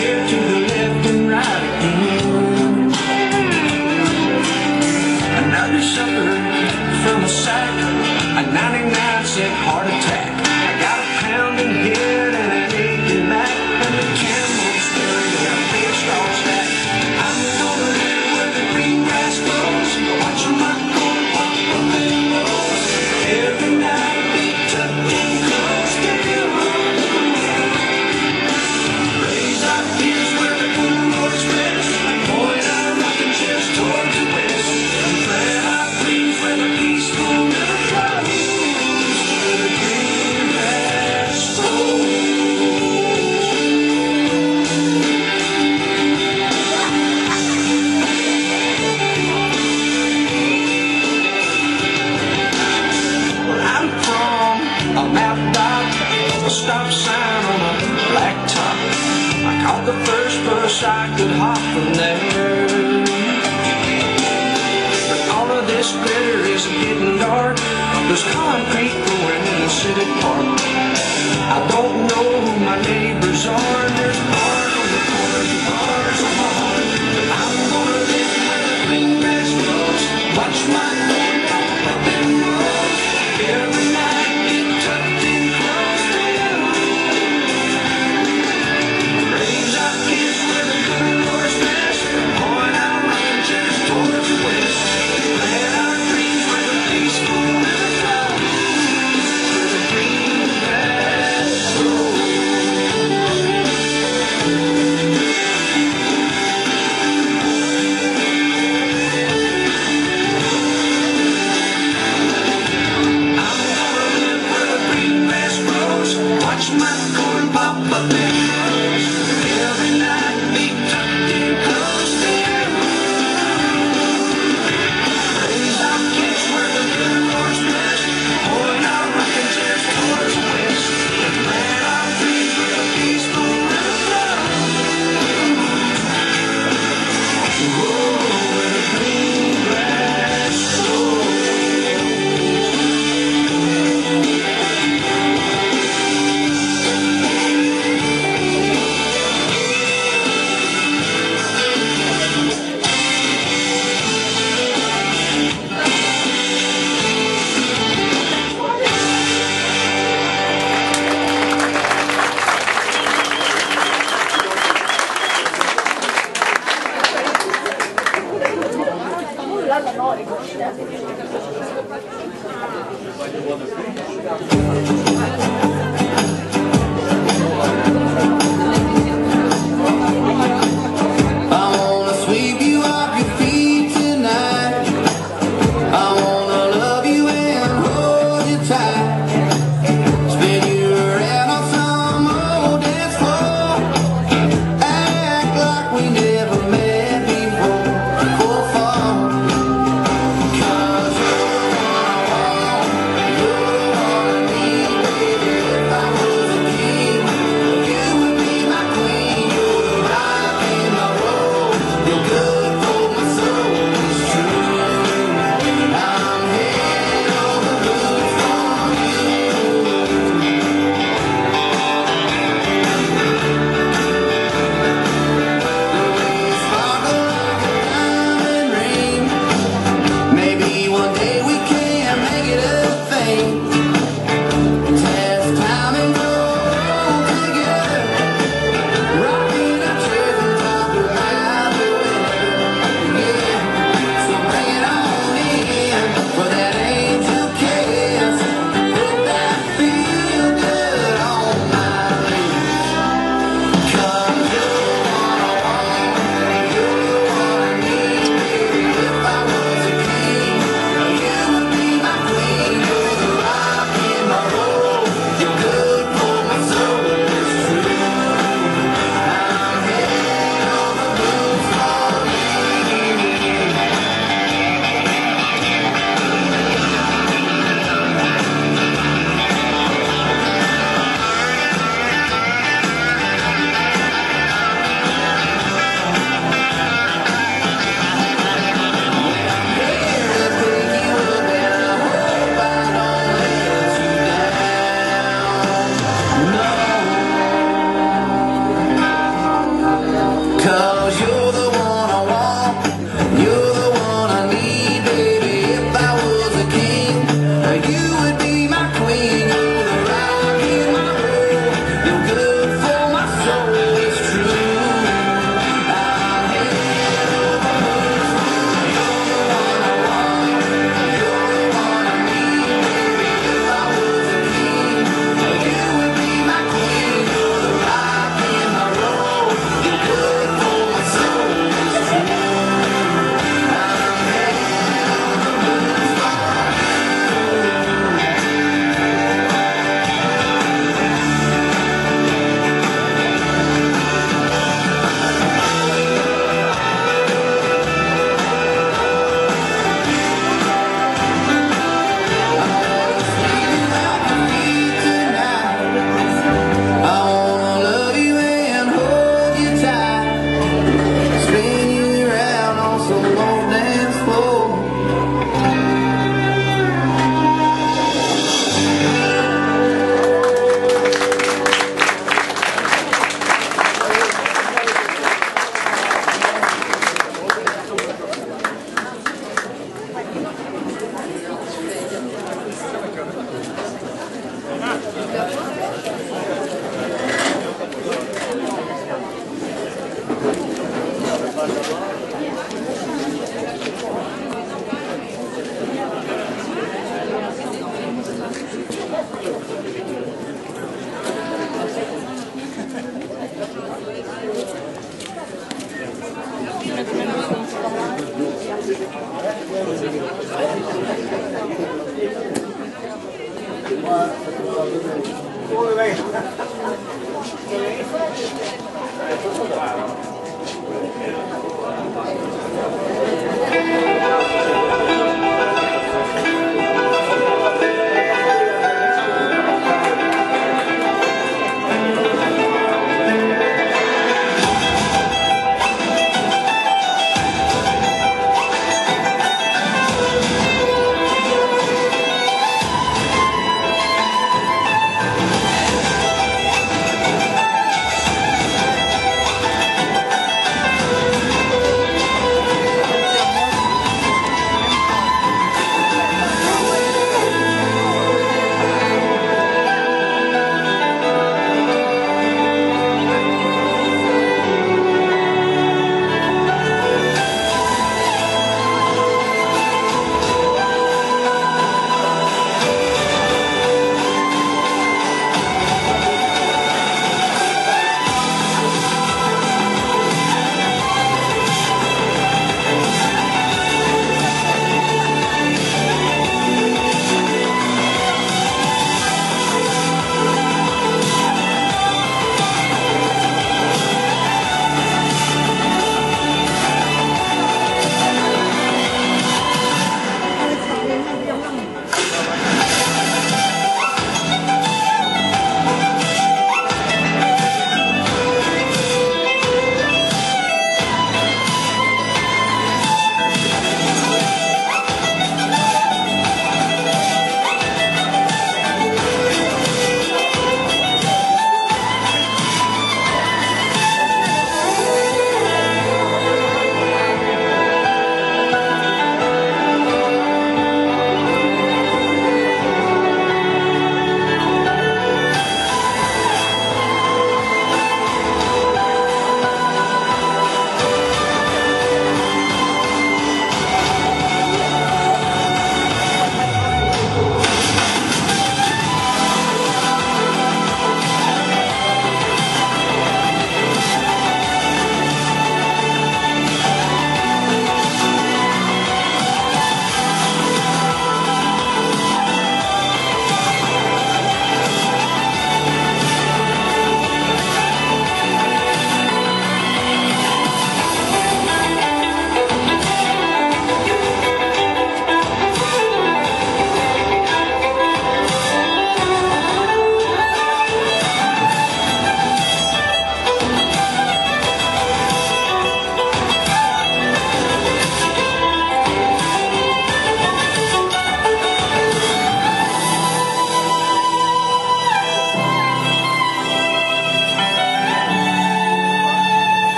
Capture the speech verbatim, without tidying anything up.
steer to the left and right again. Another supper from a sack, a ninety-nine cent heart attack. I got a pounding head and an aching back, and the camel's staring at a big straw stack. I'm gonna live where the green grass grows, watching my corn pop up and rolls. Every night be tucked in close to you. Raise our kids where the good Lord's rest, point our rocking chairs towards the west, and plant our dreams where the peaceful river flows, where the green grass grows. Well, I'm from a map dot, a stop sign on a blacktop. I caught the first bus I could hop from there. But all of this glitter is getting dark. There's concrete going in the city park. I don't know who my neighbors are. There's bars on the corners and bars on my heart. But I'm gonna live where the green grass grows, watch my corn pop up and roll. Every night get tucked in close to you. Raise our kids where the good Lord's best, point our rocking chairs towards the west, plant our dreams where the peaceful river flows, where the green grass grows. Thank you.